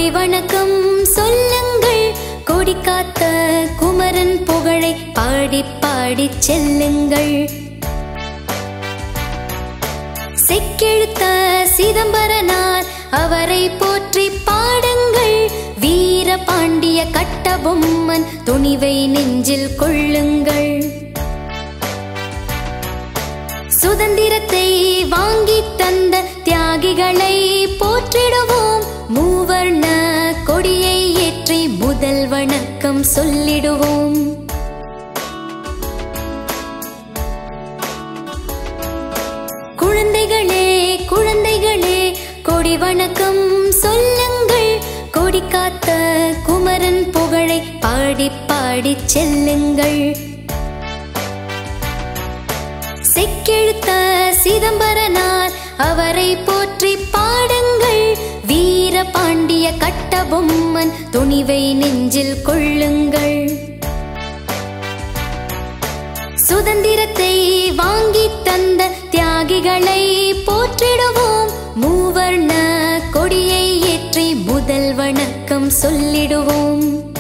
கொடி வணக்கம் சொல்லுங்கள் கொடி காத்த குமரன் புகழை பாடி பாடி செல்லுங்கள் செக்கெழுத்த சிதம்பரனார் அவரை போற்றி பாடுங்கள் வீர பாண்டிய கட்டபொம்மன் துணிவை நெஞ்சில் கொள்ளுங்கள் சுதந்திரத்தை வாங்கி தந்த தியாகிகளை போற்றிடுவோம் மூவர்ண கொடியை ஏற்றி முதல் வணக்கம் சொல்லிடுவோம் குழந்தைகளே குழந்தைகளே கொடி வணக்கம் சொல்லுங்கள் கொடி காத்த குமரன் புகழை பாடி பாடி செல்லுங்கள் செக்கெழுத்த சிதம்பரனார் அவரை போற்றி பாடுங்கள் வீர பாண்டிய கட்டபொம்மன் துணிவை நெஞ்சில் கொள்ளுங்கள் சுதந்திரத்தை வாங்கி தந்த தியாகிகளை போற்றிடுவோம் மூவர்ண கொடியை ஏற்றி முதல் வணக்கம் சொல்லிடுவோம்